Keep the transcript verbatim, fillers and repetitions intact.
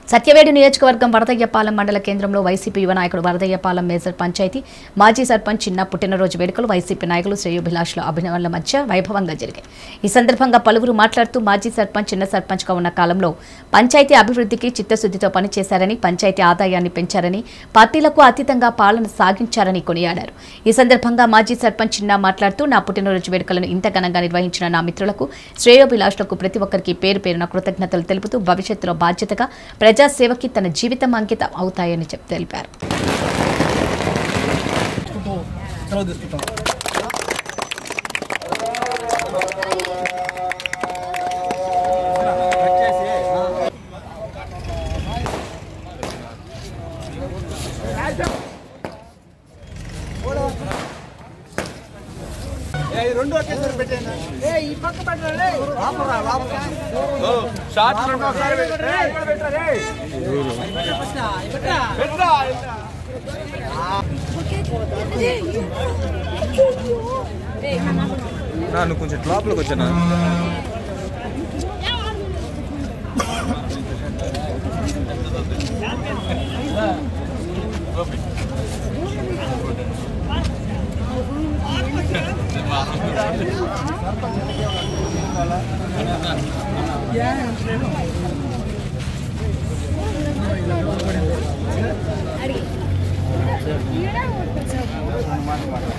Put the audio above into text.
సత్యవేడు నియోజకవర్గం వరదయ్యపాలెం మండల కేంద్రంలో వైసీపీ యువ నాయకుడు వరదయ్యపాలెం మేజర్ పంచాయతీ మాజీ సర్పంచ్ చిన్న పుట్టినరోజు వేడుకలు వైసీపీ నాయకులు శ్రేయోభిలాషుల అభినవనల మధ్య వైభవంగా జరిగాయి। ఈ సందర్భంగా పలువురు మాట్లాడుతూ మాజీ సర్పంచ్ చిన్న సర్పంచ్గా ఉన్న కాలంలో పంచాయతీ అభివృద్ధికి చిత్తశుద్ధితో పనిచేశారని, పంచాయతీ ఆదాయాన్ని పెంచారని, పార్టీలకు అతీతంగా పాలన సాగించారని కొనియాడారు। ఈ సందర్భంగా మాజీ సర్పంచ్ చిన్న మాట్లాడుతూ నా పుట్టినరోజు వేడుకలను ఇంత ఘనంగా నిర్వహించిన నా మిత్రులకు శ్రేయోభిలాషులకు ప్రతి ఒక్కరికి పేరు పేరున కృతజ్ఞతలు తెలుపుతూ భవిష్యత్తులో బాధ్యతగా ప్రజా సేవకి తన జీవితం అంకితం అవుతాయని చెప్పి తెలిపారు। రెండు ఒకేసారి పెట్టేనా ఏ ఈ పక్క పెట్టరా రాపరా రాపరా ఓ షాట్ రెండు ఒకసారి పెట్టరా ఇక్కడ పెట్టరా రే పెట్టరా పెట్టరా పెట్టరా నాను కొంచెం లోపలికి వచ్చానా అడిగి